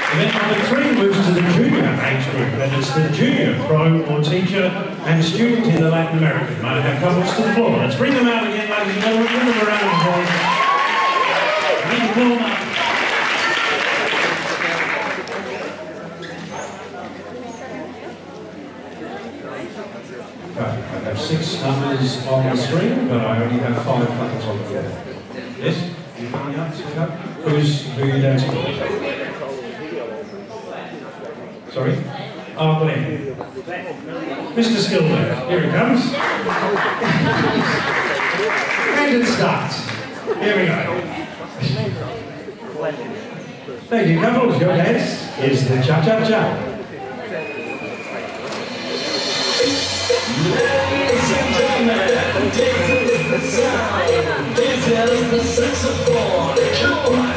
Event number 3 moves to the junior age group, and it's the junior pro or teacher and student in the Latin American. May I have couples to the floor? Let's bring them out again, ladies and gentlemen. Give them a round of applause. Need to warm up. Okay, I have 6 numbers on the screen, but I only have 5 couples on the floor. Yes? You coming up? Who are you dancing with? Sorry? Oh, Glenn. Mr. Skillman, here he comes. And it starts. Here we go. Thank you, couples. Your dance is the cha-cha-cha. Ladies and gentlemen, this is the sound. This is the saxophone. Come on.